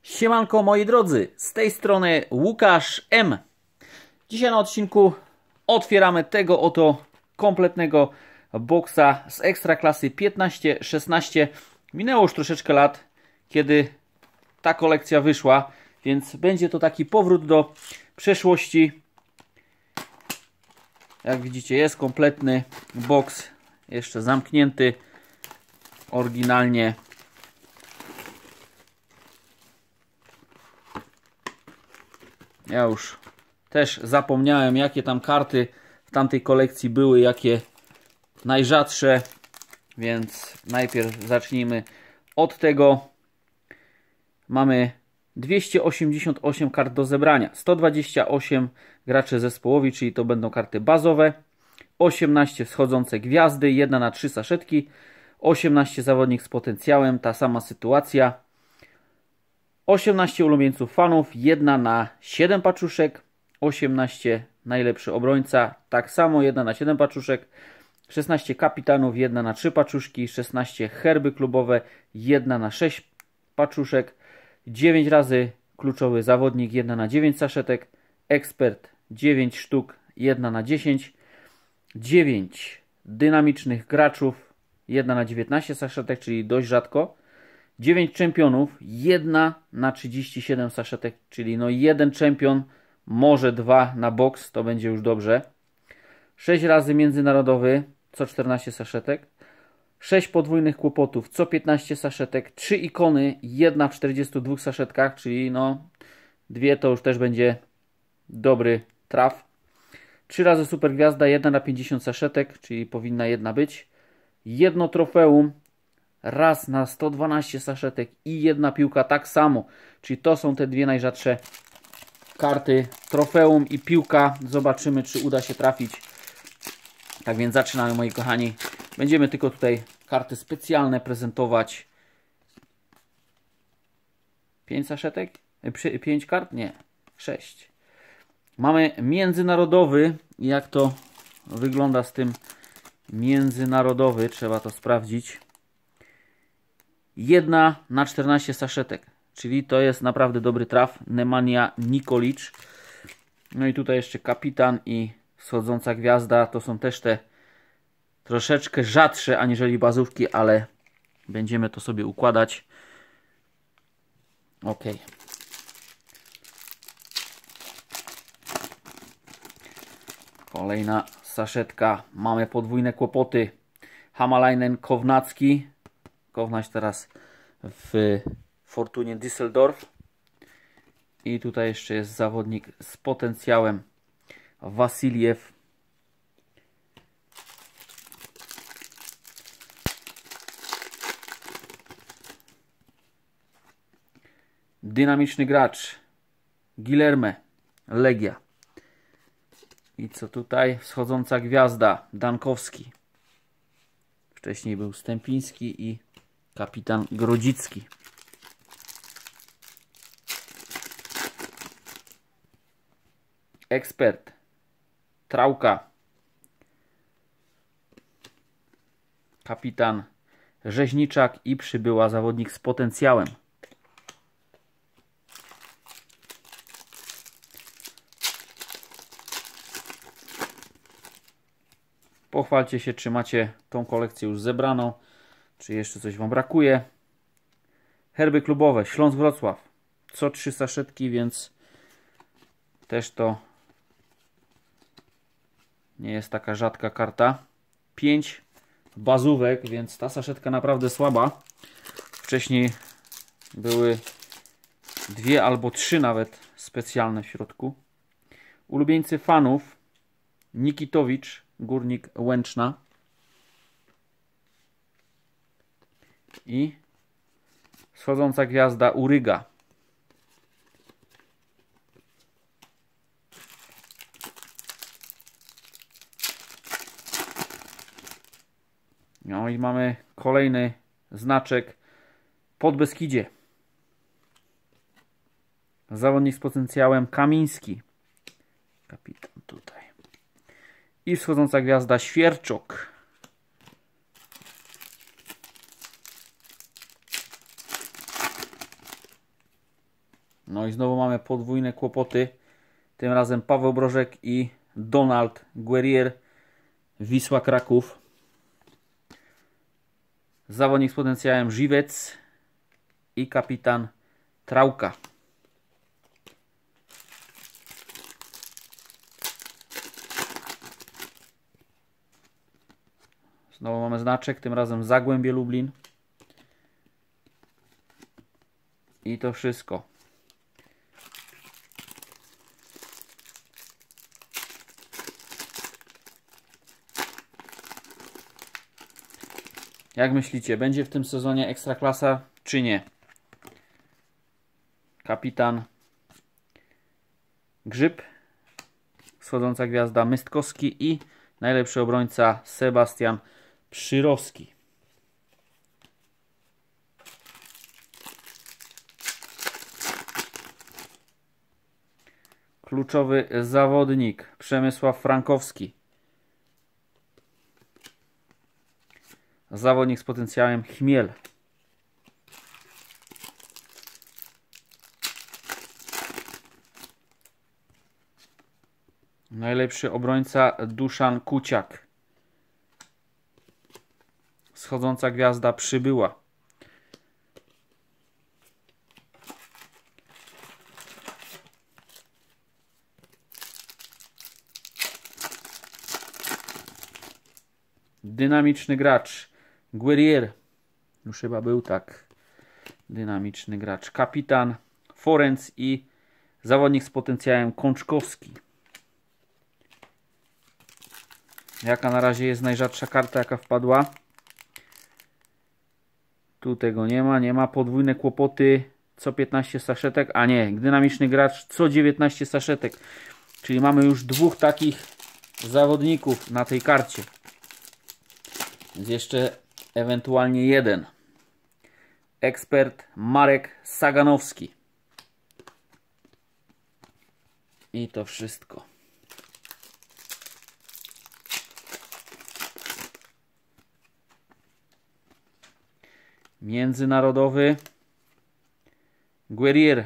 Siemanko moi drodzy, z tej strony Łukasz M. Dzisiaj na odcinku otwieramy tego oto kompletnego boksa z Ekstraklasy 15-16. Minęło już troszeczkę lat, kiedy ta kolekcja wyszła, więc będzie to taki powrót do przeszłości. Jak widzicie, jest kompletny boks, jeszcze zamknięty oryginalnie. Ja już też zapomniałem, jakie tam karty w tamtej kolekcji były, jakie najrzadsze, więc najpierw zacznijmy od tego. Mamy 288 kart do zebrania, 128 gracze zespołowi, czyli to będą karty bazowe, 18 wschodzące gwiazdy, 1 na 3 saszetki, 18 zawodnik z potencjałem, ta sama sytuacja. 18 ulubieńców fanów, 1 na 7 paczuszek, 18 najlepszy obrońca, tak samo 1 na 7 paczuszek, 16 kapitanów, 1 na 3 paczuszki, 16 herby klubowe, 1 na 6 paczuszek, 9 razy kluczowy zawodnik, 1 na 9 saszetek, ekspert 9 sztuk, 1 na 10, 9 dynamicznych graczów, 1 na 19 saszetek, czyli dość rzadko, 9 czempionów, 1 na 37 saszetek, czyli no jeden czempion, może 2 na boks, to będzie już dobrze. 6 razy międzynarodowy, co 14 saszetek. 6 podwójnych kłopotów, co 15 saszetek. 3 ikony, 1 w 42 saszetkach, czyli no 2 to już też będzie dobry traf. 3 razy super gwiazda, 1 na 50 saszetek, czyli powinna jedna być. 1 trofeum, raz na 112 saszetek i 1 piłka tak samo. Czyli to są te dwie najrzadsze karty. Trofeum i piłka. Zobaczymy, czy uda się trafić. Tak więc zaczynamy, moi kochani. Będziemy tylko tutaj karty specjalne prezentować. 5 saszetek? 5 kart? Nie. 6. Mamy międzynarodowy. Jak to wygląda z tym międzynarodowy? Trzeba to sprawdzić. 1 na 14 saszetek, czyli to jest naprawdę dobry traf. Nemanja Nikolic. No i tutaj jeszcze kapitan i wschodząca gwiazda. To są też te troszeczkę rzadsze aniżeli bazówki, ale będziemy to sobie układać. Ok. Kolejna saszetka. Mamy podwójne kłopoty. Hamalainen, Kownacki. Kownacz teraz w Fortunie Düsseldorf. I tutaj jeszcze jest zawodnik z potencjałem, Wasiliew. Dynamiczny gracz, Guilherme, Legia. I co tutaj? Wschodząca gwiazda, Dankowski. Wcześniej był Stępiński i kapitan Grodzicki. Ekspert, Trauka. Kapitan Rzeźniczak i przybyła zawodnik z potencjałem. Pochwalcie się, czy macie tą kolekcję już zebraną, czy jeszcze coś wam brakuje. Herby klubowe, Śląsk Wrocław. Co 3 saszetki, więc też to nie jest taka rzadka karta. 5 bazówek, więc ta saszetka naprawdę słaba. Wcześniej były 2 albo 3 nawet specjalne w środku. Ulubieńcy fanów, Nikitowicz, Górnik Łęczna. I wschodząca gwiazda, Uryga. No i mamy kolejny znaczek, Podbeskidzie. Zawodnik z potencjałem, Kamiński. Kapitan tutaj. I wschodząca gwiazda, Świerczok. No i znowu mamy podwójne kłopoty. Tym razem Paweł Brożek i Donald Guerrier, Wisła Kraków. Zawodnik z potencjałem Żywiec i kapitan Trauka. Znowu mamy znaczek, tym razem Zagłębie Lublin. I to wszystko. Jak myślicie, będzie w tym sezonie Ekstraklasa czy nie? Kapitan Grzyb, wschodząca gwiazda Mystkowski i najlepszy obrońca Sebastian Przyrowski. Kluczowy zawodnik Przemysław Frankowski. Zawodnik z potencjałem Chmiel. Najlepszy obrońca Duszan Kuciak. Wschodząca gwiazda Przybyła. Dynamiczny gracz Guerrier. Już chyba był tak. Dynamiczny gracz. Kapitan Forenc i zawodnik z potencjałem Kączkowski. Jaka na razie jest najrzadsza karta, jaka wpadła? Tu tego nie ma. Nie ma. Podwójne kłopoty co 15 saszetek. A nie. Dynamiczny gracz co 19 saszetek. Czyli mamy już dwóch takich zawodników na tej karcie. Więc jeszcze ewentualnie jeden. Ekspert Marek Saganowski. I to wszystko. Międzynarodowy Guerrier.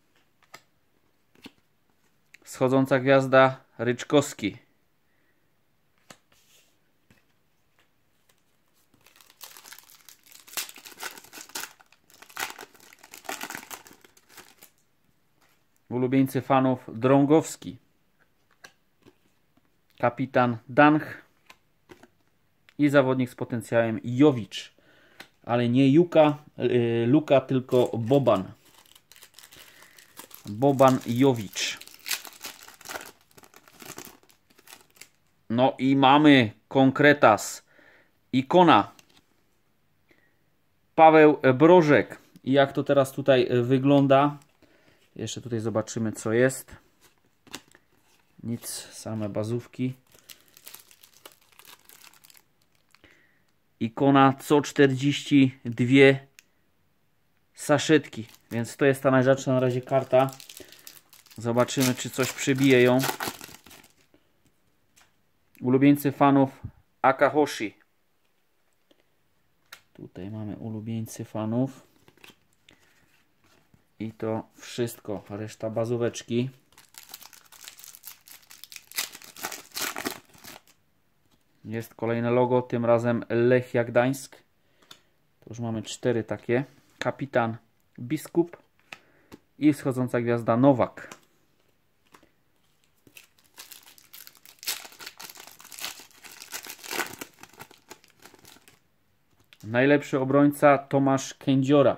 Wschodząca gwiazda Ryczkowski. Ulubieńcy fanów Drągowski. Kapitan Danch i zawodnik z potencjałem Jowicz. Ale nie Luka, tylko Boban. Boban Jowicz. No i mamy konkretas. Ikona. Paweł Brożek. I jak to teraz tutaj wygląda? Jeszcze tutaj zobaczymy, co jest. Nic, same bazówki. Ikona co 42 saszetki. Więc to jest ta najrzadsza na razie karta. Zobaczymy, czy coś przebije ją. Ulubieńcy fanów Akahoshi. Tutaj mamy ulubieńcy fanów. I to wszystko. Reszta bazóweczki. Jest kolejne logo, tym razem Lechia Gdańsk. To już mamy 4 takie. Kapitan Biskup i wschodząca gwiazda Nowak. Najlepszy obrońca Tomasz Kędziora.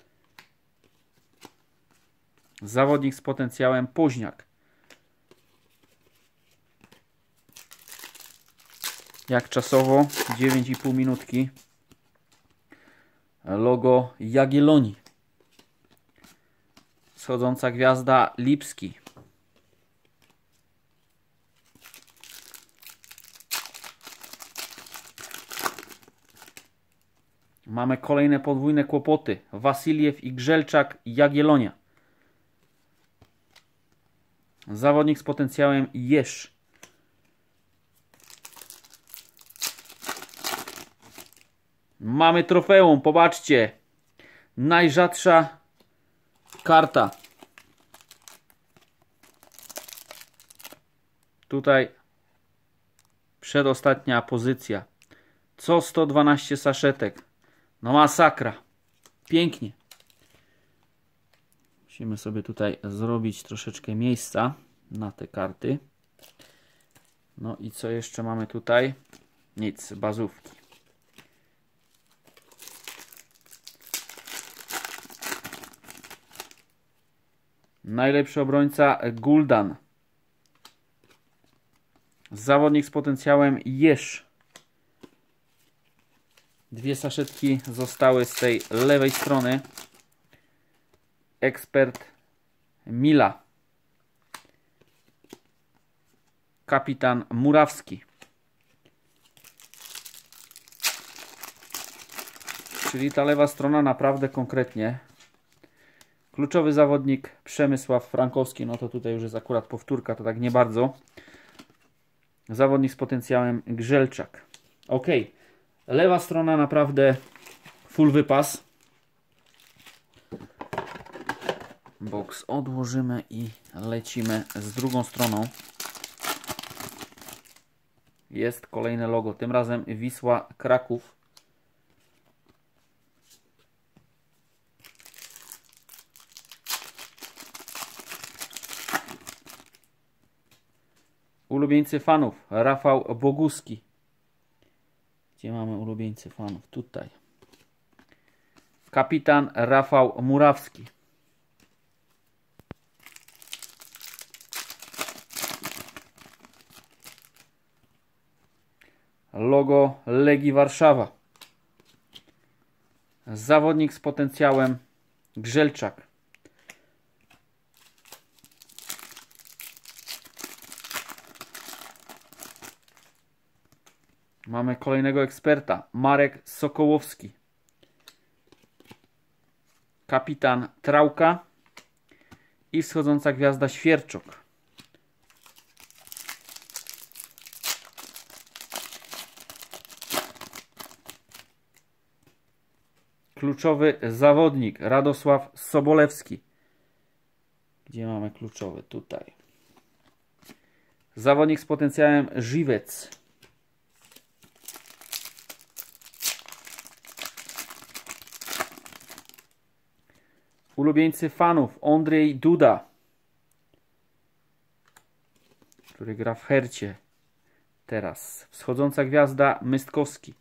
Zawodnik z potencjałem Poźniak. Jak czasowo? 9,5 minutki. Logo Jagiellonii. Wschodząca gwiazda Lipski. Mamy kolejne podwójne kłopoty. Wasiliew i Grzelczak, Jagiellonia. Zawodnik z potencjałem Jesz. Mamy trofeum, popatrzcie. Najrzadsza karta. Tutaj przedostatnia pozycja. Co 112 saszetek. No masakra. Pięknie. Musimy sobie tutaj zrobić troszeczkę miejsca na te karty. No i co jeszcze mamy tutaj? Nic, bazówki. Najlepszy obrońca Guldan. Zawodnik z potencjałem Jesz. Dwie saszetki zostały z tej lewej strony. Ekspert Mila. Kapitan Murawski. Czyli ta lewa strona naprawdę konkretnie. Kluczowy zawodnik Przemysław Frankowski. No to tutaj już jest akurat powtórka, to tak nie bardzo. Zawodnik z potencjałem Grzelczak. Ok. Lewa strona naprawdę full wypas. Box odłożymy i lecimy z drugą stroną. Jest kolejne logo. Tym razem Wisła Kraków. Ulubieńcy fanów. Rafał Boguski. Gdzie mamy ulubieńcy fanów? Tutaj. Kapitan Rafał Murawski. Logo Legii Warszawa. Zawodnik z potencjałem Grzelczak. Mamy kolejnego eksperta. Marek Sokołowski. Kapitan Trałka. I wschodząca gwiazda Świerczok. Kluczowy zawodnik Radosław Sobolewski. Gdzie mamy kluczowy? Tutaj. Zawodnik z potencjałem Żywec. Ulubieńcy fanów Andrzej Duda, który gra w Hercie teraz. Wschodząca gwiazda Mystkowski.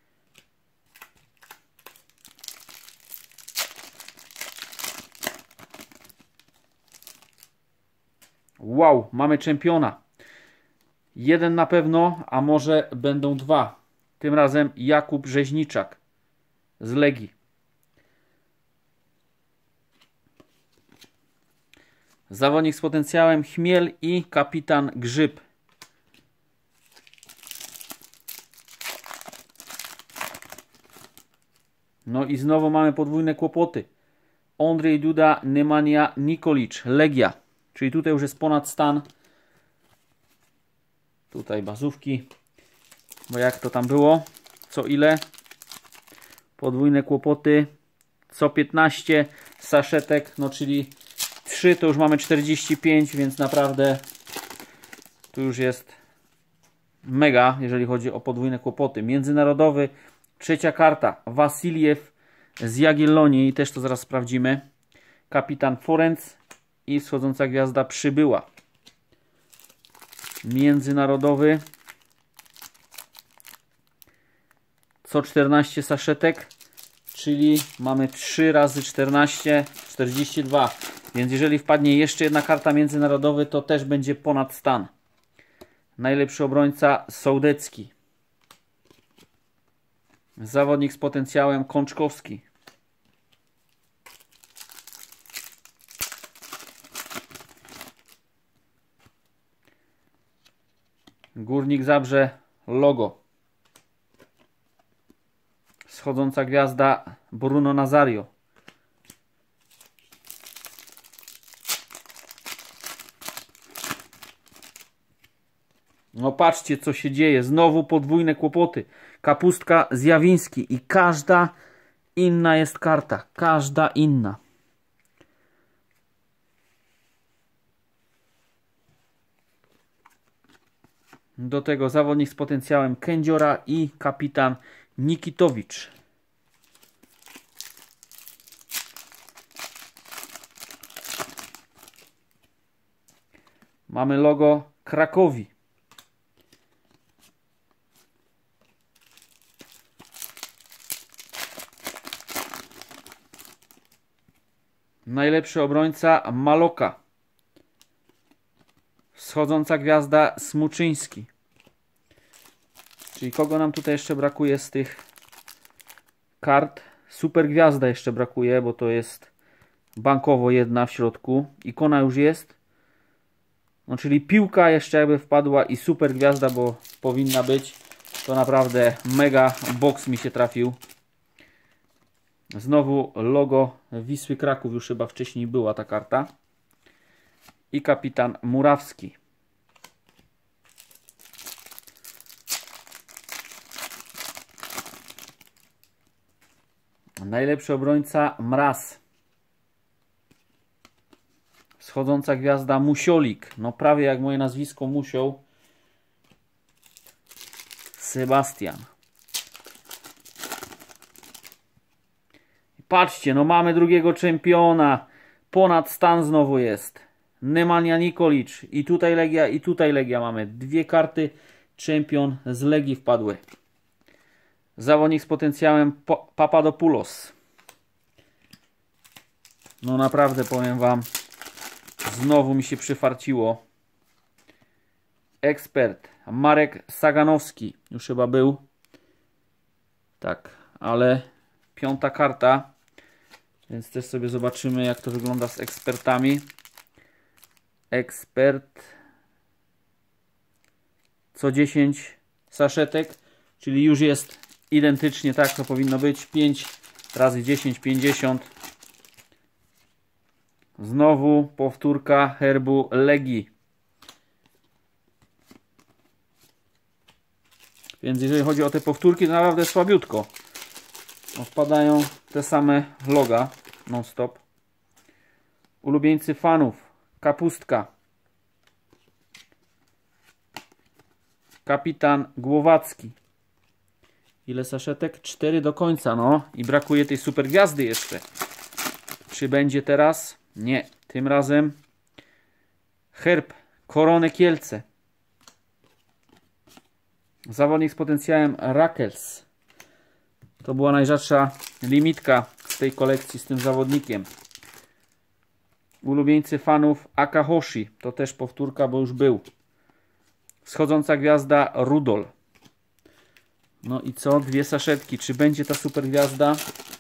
Wow, mamy czempiona. Jeden na pewno, a może będą dwa. Tym razem Jakub Rzeźniczak z Legii. Zawodnik z potencjałem Chmiel i kapitan Grzyb. No i znowu mamy podwójne kłopoty. Andrzej Duda, Nemanja Nikolic, Legia. Czyli tutaj już jest ponad stan. Tutaj bazówki. Bo jak to tam było? Co ile? Podwójne kłopoty. Co 15 saszetek, no czyli 3 to już mamy 45, więc naprawdę tu już jest mega, jeżeli chodzi o podwójne kłopoty. Międzynarodowy, trzecia karta, Wasiliew z Jagiellonii, też to zaraz sprawdzimy. Kapitan Forenc i wschodząca gwiazda Przybyła. Międzynarodowy, co 14 saszetek, czyli mamy 3 razy 14, 42. Więc jeżeli wpadnie jeszcze jedna karta międzynarodowy, to też będzie ponad stan. Najlepszy obrońca Sołdecki. Zawodnik z potencjałem Kączkowski. Górnik Zabrze logo. Wschodząca gwiazda Bruno Nazario. No patrzcie, co się dzieje. Znowu podwójne kłopoty. Kapustka Zjawiński i każda inna jest karta. Każda inna. Do tego zawodnik z potencjałem Kędziora i kapitan Nikitowicz. Mamy logo Krakowi. Najlepszy obrońca Maloka. Wschodząca gwiazda Smuczyński. Czyli kogo nam tutaj jeszcze brakuje z tych kart? Super gwiazda jeszcze brakuje, bo to jest bankowo jedna w środku. Ikona już jest. No, czyli piłka jeszcze jakby wpadła i super gwiazda, bo powinna być. To naprawdę mega box mi się trafił. Znowu logo Wisły Kraków, już chyba wcześniej była ta karta. I kapitan Murawski. Najlepszy obrońca Mraz. Wschodząca gwiazda Musiolik. No prawie jak moje nazwisko Musioł. Sebastian. Patrzcie, no mamy drugiego czempiona. Ponad stan znowu jest. Nemanja Nikolic. I tutaj Legia, i tutaj Legia mamy. Dwie karty. Czempion z Legii wpadły. Zawodnik z potencjałem Papadopoulos. No naprawdę powiem wam. Znowu mi się przyfarciło. Ekspert Marek Saganowski. Już chyba był. Tak, ale piąta karta. Więc też sobie zobaczymy, jak to wygląda z ekspertami. Ekspert. Co 10 saszetek. Czyli już jest identycznie tak, to powinno być. 5 razy 10, 50. Znowu powtórka herbu Legii. Więc jeżeli chodzi o te powtórki, to naprawdę słabiutko. No, wpadają te same loga non stop. Ulubieńcy fanów. Kapustka. Kapitan Głowacki. Ile saszetek? 4 do końca, no. I brakuje tej super gwiazdy jeszcze. Czy będzie teraz? Nie. Tym razem herb Korony Kielce. Zawodnik z potencjałem Rakels. To była najrzadsza limitka z tej kolekcji z tym zawodnikiem. Ulubieńcy fanów Akahoshi. To też powtórka, bo już był. Wschodząca gwiazda Rudol. No i co? Dwie saszetki. Czy będzie ta super gwiazda?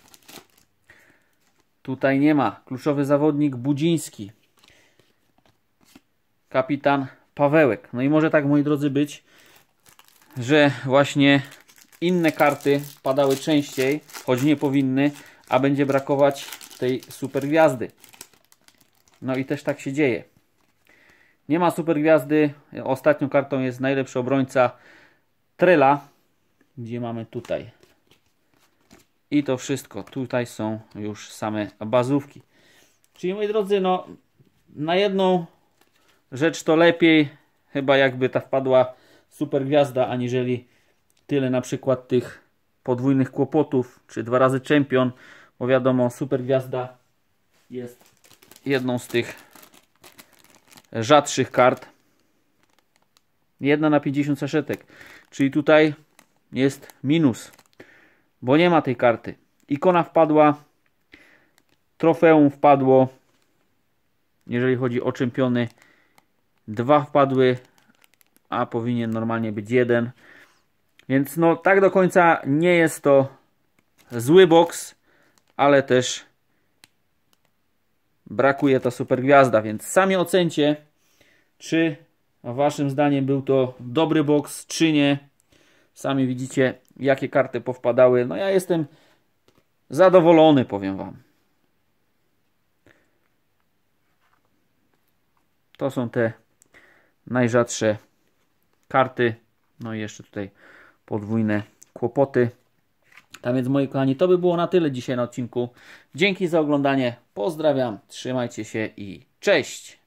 Tutaj nie ma. Kluczowy zawodnik Budziński. Kapitan Pawełek. No i może tak, moi drodzy, być, że właśnie inne karty padały częściej, choć nie powinny, a będzie brakować tej super gwiazdy. No i też tak się dzieje. Nie ma super gwiazdy. Ostatnią kartą jest najlepszy obrońca Trela. Gdzie mamy tutaj? I to wszystko. Tutaj są już same bazówki. Czyli, moi drodzy, no na jedną rzecz to lepiej chyba jakby ta wpadła super gwiazda, aniżeli tyle na przykład tych podwójnych kłopotów, czy 2 razy czempion, bo wiadomo, super gwiazda jest jedną z tych rzadszych kart. 1 na 50 saszetek. Czyli tutaj jest minus, bo nie ma tej karty. Ikona wpadła, trofeum wpadło, jeżeli chodzi o czempiony, 2 wpadły, a powinien normalnie być 1. Więc no tak do końca nie jest to zły box, ale też brakuje ta super gwiazda, więc sami ocencie, czy waszym zdaniem był to dobry box, czy nie. Sami widzicie, jakie karty powpadały. No ja jestem zadowolony, powiem wam. To są te najrzadsze karty. No i jeszcze tutaj podwójne kłopoty. Tak więc, moi kochani, to by było na tyle dzisiaj na odcinku. Dzięki za oglądanie. Pozdrawiam, trzymajcie się i cześć!